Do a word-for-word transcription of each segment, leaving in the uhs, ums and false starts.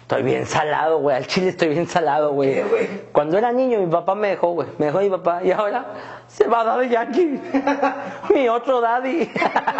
Estoy bien salado, güey. Al chile estoy bien salado, güey. ¿Qué, güey? Cuando era niño, mi papá me dejó, güey. Me dejó mi papá. Y ahora se va Daddy Yankee. Mi otro daddy.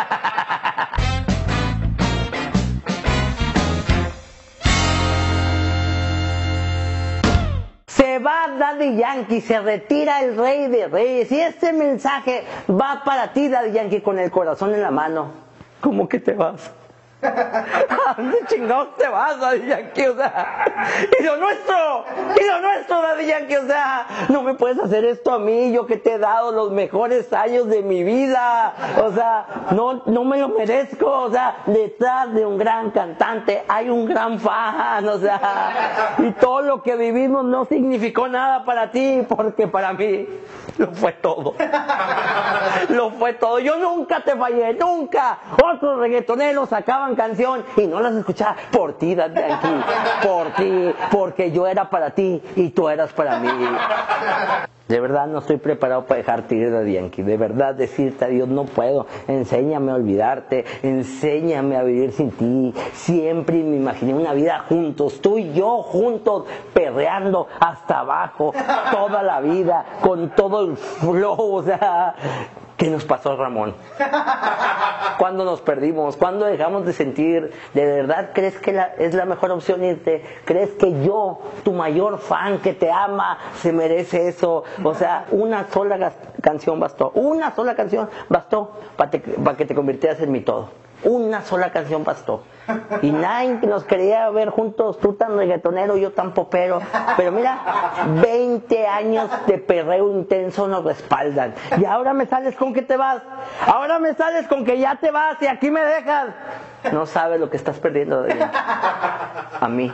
Se va Daddy Yankee, se retira el rey de reyes. Y este mensaje va para ti, Daddy Yankee, con el corazón en la mano. ¿Cómo que te vas? ¿A dónde chingados te vas, Daddy Yankee? O sea, y lo nuestro, y lo nuestro, Daddy Yankee, o sea, no me puedes hacer esto a mí, yo que te he dado los mejores años de mi vida, o sea, no, no me lo merezco, o sea, detrás de un gran cantante hay un gran fan, o sea, y todo lo que vivimos no significó nada para ti, porque para mí lo fue todo, lo fue todo, yo nunca te fallé, nunca. Otros reggaetoneros sacaban canción y no las escuchaba por ti, Daddy Yankee, por ti, porque yo era para ti y tú eras para mí. De verdad no estoy preparado para dejarte ir, Daddy Yankee. De verdad decirte adiós no puedo. Enséñame a olvidarte, enséñame a vivir sin ti. Siempre me imaginé una vida juntos, tú y yo juntos, perreando hasta abajo, toda la vida, con todo el flow, o sea... ¿Qué nos pasó, Ramón? ¿Cuándo nos perdimos? ¿Cuándo dejamos de sentir? ¿De verdad crees que la, es la mejor opción irte? ¿Crees que yo, tu mayor fan que te ama, se merece eso? O sea, una sola canción bastó. Una sola canción bastó para pa que te convirtieras en mi todo. Una sola canción bastó. Y nadie nos quería ver juntos, tú tan reggaetonero, yo tan popero. Pero mira, veinte años de perreo intenso nos respaldan. Y ahora me sales con que te vas. Ahora me sales con que ya te vas y aquí me dejas. No sabes lo que estás perdiendo de mí. A mí.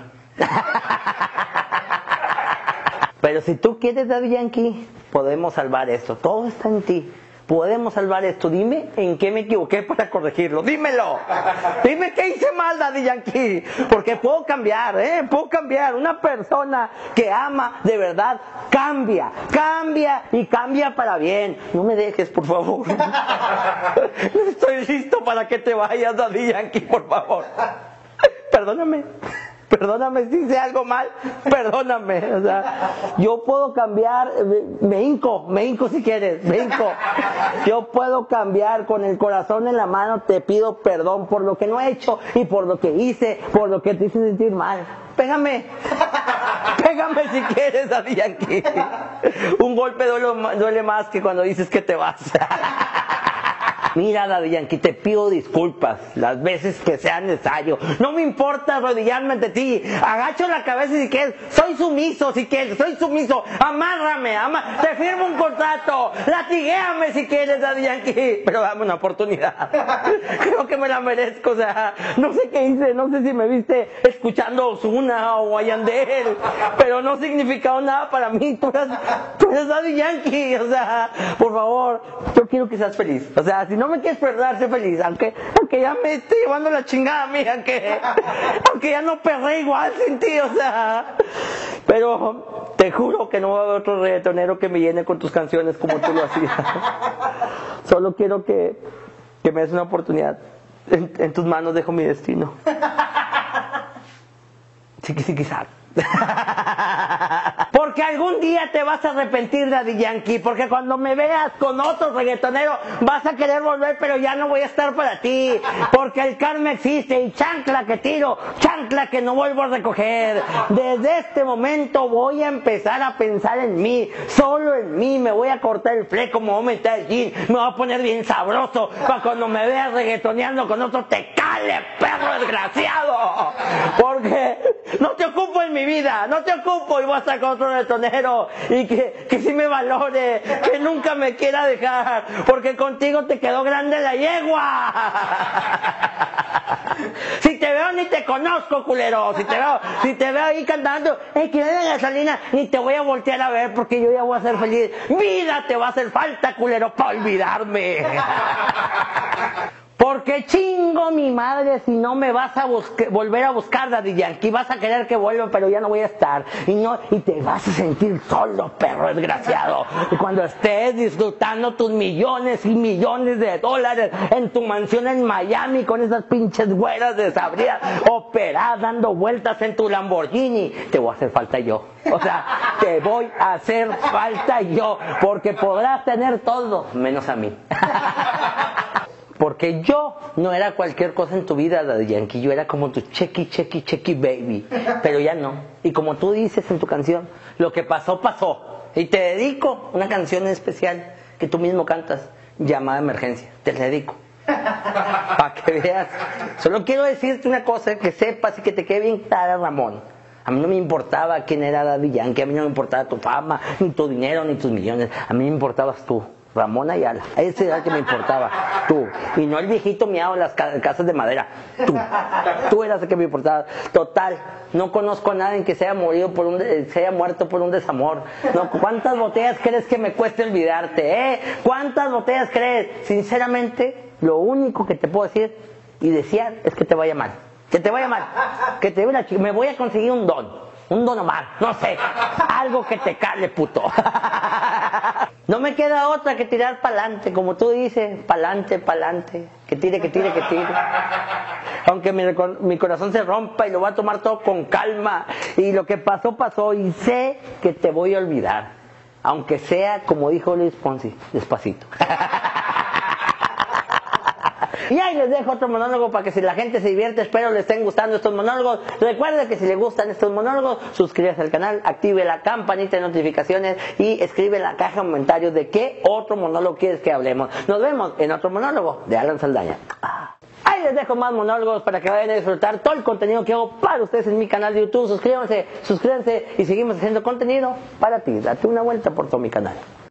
Pero si tú quieres, Daddy Yankee, podemos salvar esto. Todo está en ti. Podemos salvar esto. Dime en qué me equivoqué para corregirlo. Dímelo. Dime qué hice mal, Daddy Yankee. Porque puedo cambiar, ¿eh? Puedo cambiar. Una persona que ama de verdad cambia. Cambia y cambia para bien. No me dejes, por favor. No estoy listo para que te vayas, Daddy Yankee, por favor. Perdóname. Perdóname si hice algo mal, perdóname, o sea, yo puedo cambiar, me hinco, me hinco si quieres, me hinco, yo puedo cambiar con el corazón en la mano, te pido perdón por lo que no he hecho y por lo que hice, por lo que te hice sentir mal, pégame, pégame si quieres, Daddy Yankee, un golpe duele, duele más que cuando dices que te vas. Mira, Daddy Yankee, te pido disculpas las veces que sea necesario. No me importa arrodillarme ante ti. Agacho la cabeza si quieres. Soy sumiso si quieres. Soy sumiso. Amárrame. Ama te firmo un contrato. Latiguéame si quieres, Daddy Yankee. Pero dame una oportunidad. Creo que me la merezco. O sea, no sé qué hice. No sé si me viste escuchando Ozuna o Yandel. Pero no significaba nada para mí. Tú eres, tú eres Daddy Yankee. O sea, por favor, yo quiero que seas feliz. O sea, si no me quieres perdonar, sé feliz, aunque, aunque ya me esté llevando la chingada a mí, aunque, aunque ya no perré igual sin ti, o sea, pero te juro que no va a haber otro reggaetonero que me llene con tus canciones como tú lo hacías. Solo quiero que, que me des una oportunidad. En, en tus manos dejo mi destino. Sí, sí, quizás. Porque algún día te vas a arrepentir, Daddy Yankee, porque cuando me veas con otro reggaetonero vas a querer volver, pero ya no voy a estar para ti, porque el karma existe y chancla que tiro, chancla que no vuelvo a recoger. Desde este momento voy a empezar a pensar en mí, solo en mí. Me voy a cortar el fleco, me voy a meter el jean, me voy a poner bien sabroso para cuando me veas reggaetoneando con otro te cale, perro desgraciado, porque no te ocupo en mi vida, no te ocupo y voy a estar con otro reggaetonero y que, que sí me valore, que nunca me quiera dejar, porque contigo te quedó grande la yegua. Si te veo ni te conozco, culero, si te veo, si te veo ahí cantando, hey, que la gasolina, ni te voy a voltear a ver porque yo ya voy a ser feliz. Vida te va a hacer falta, culero, para olvidarme. Porque chingo mi madre si no me vas a volver a buscar, Daddy Yankee. Vas a querer que vuelva, pero ya no voy a estar. Y no y te vas a sentir solo, perro desgraciado. Y cuando estés disfrutando tus millones y millones de dólares en tu mansión en Miami con esas pinches güeras desabridas, operadas, dando vueltas en tu Lamborghini, te voy a hacer falta yo. O sea, te voy a hacer falta yo. Porque podrás tener todo, menos a mí. Porque yo no era cualquier cosa en tu vida, Daddy Yankee. Yo era como tu chequi, chequi, chequi baby. Pero ya no. Y como tú dices en tu canción, lo que pasó, pasó. Y te dedico una canción especial que tú mismo cantas, llamada Emergencia. Te la dedico. Para que veas. Solo quiero decirte una cosa, que sepas y que te quede bien clara, Ramón. A mí no me importaba quién era Daddy Yankee. A mí no me importaba tu fama, ni tu dinero, ni tus millones. A mí me importabas tú. Ramón Ayala, ese era el que me importaba, tú, y no el viejito miado en las casas de madera, tú, tú eras el que me importaba. Total, no conozco a nadie que se haya morido por un, se haya muerto por un desamor. No, ¿cuántas botellas crees que me cueste olvidarte, eh? ¿Cuántas botellas crees? Sinceramente, lo único que te puedo decir y desear es que te vaya mal, que te vaya mal, que te vaya, me voy a conseguir un don. Un Don Omar, no sé, algo que te cale, puto. No me queda otra que tirar pa'lante, como tú dices, pa'lante, pa'lante, que tire, que tire, que tire. Aunque mi, mi corazón se rompa y lo voy a tomar todo con calma. Y lo que pasó, pasó, y sé que te voy a olvidar. Aunque sea, como dijo Luis Fonsi, despacito. Y ahí les dejo otro monólogo para que si la gente se divierte, espero les estén gustando estos monólogos. Recuerde que si les gustan estos monólogos, suscríbase al canal, active la campanita de notificaciones y escribe en la caja de comentarios de qué otro monólogo quieres que hablemos. Nos vemos en otro monólogo de Alan Saldaña. Ahí les dejo más monólogos para que vayan a disfrutar todo el contenido que hago para ustedes en mi canal de YouTube. Suscríbanse, suscríbanse y seguimos haciendo contenido para ti. Date una vuelta por todo mi canal.